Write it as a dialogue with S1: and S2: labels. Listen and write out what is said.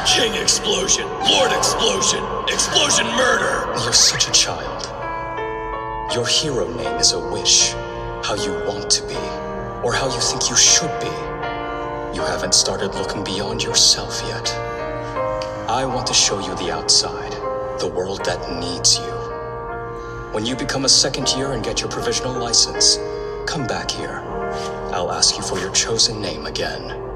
S1: King Explosion, Lord Explosion, Explosion Murder!
S2: You're such a child. Your hero name is a wish. How you want to be, or how you think you should be. You haven't started looking beyond yourself yet. I want to show you the outside, the world that needs you. When you become a second year and get your provisional license, come back here. I'll ask you for your chosen name again.